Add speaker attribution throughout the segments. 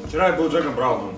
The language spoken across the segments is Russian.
Speaker 1: Вчера я был Джеком Брауном.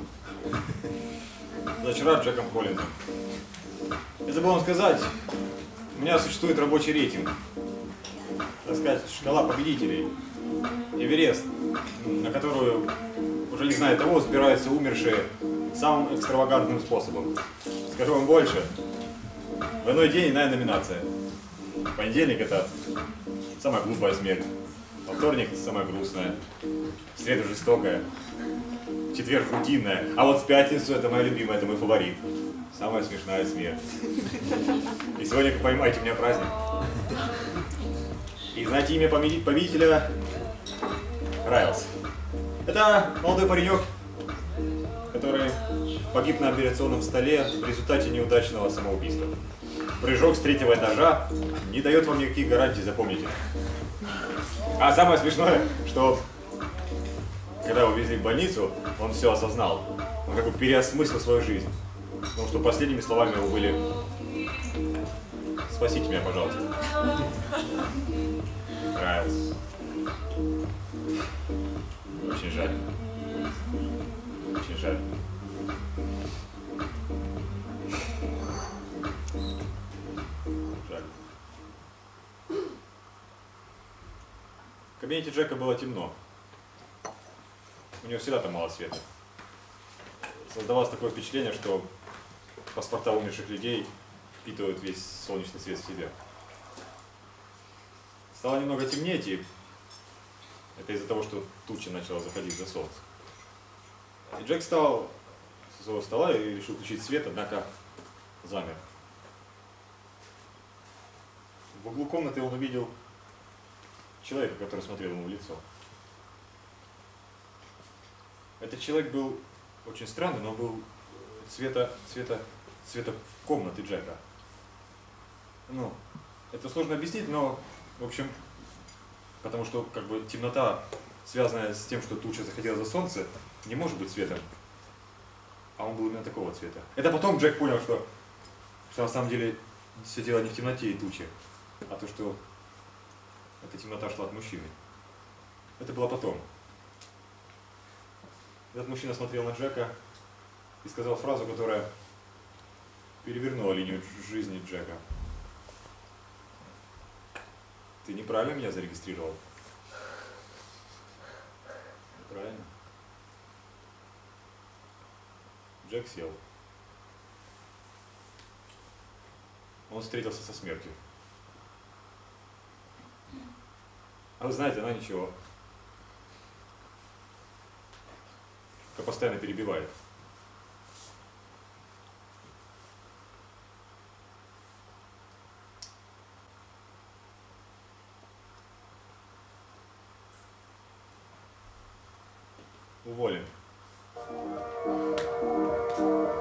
Speaker 1: Вчера Джеком Коллинзом. Я забыл вам сказать, у меня существует рабочий рейтинг. Так сказать, шкала победителей. Эверест, на которую, уже не знаю того, собираются умершие самым экстравагантным способом. Скажу вам больше. В иной день иная номинация. Понедельник — это самая глупая смерть. Во вторник — самая грустная. В среду — жестокая. В четверг — рутинная. А вот в пятницу — это моя любимая, это мой фаворит. Самая смешная смерть. И сегодня, как поймаете, у меня праздник. И знаете имя победителя? Райлс. Это молодой паренек, который погиб на операционном столе в результате неудачного самоубийства. Прыжок с 3-го этажа не дает вам никаких гарантий, запомните. А самое смешное, что когда его везли в больницу, он все осознал. Он как бы переосмыслил свою жизнь. Потому что последними словами его были: «Спасите меня, пожалуйста». Райлс. Очень жаль. Очень жаль. Жаль. В кабинете Джека было темно. У него всегда там мало света. Создавалось такое впечатление, что паспорта умерших людей впитывают весь солнечный свет в себя. Стало немного темнеть, и это из-за того, что туча начала заходить за солнце. И Джек встал со своего стола и решил включить свет, однако замер. В углу комнаты он увидел человека, который смотрел ему в лицо. Этот человек был очень странный, но был цвета комнаты Джека. Ну, это сложно объяснить, но, в общем, потому что как бы темнота, связанная с тем, что туча заходила за солнце, не может быть цветом. А он был именно такого цвета. Это потом Джек понял, что на самом деле все дело не в темноте и туче, а то, что эта темнота шла от мужчины. Это было потом. Этот мужчина смотрел на Джека и сказал фразу, которая перевернула линию жизни Джека. Ты неправильно меня зарегистрировал. Неправильно. Джек сел. Он встретился со смертью. А вы знаете, она ничего. Только постоянно перебивает. Уволен.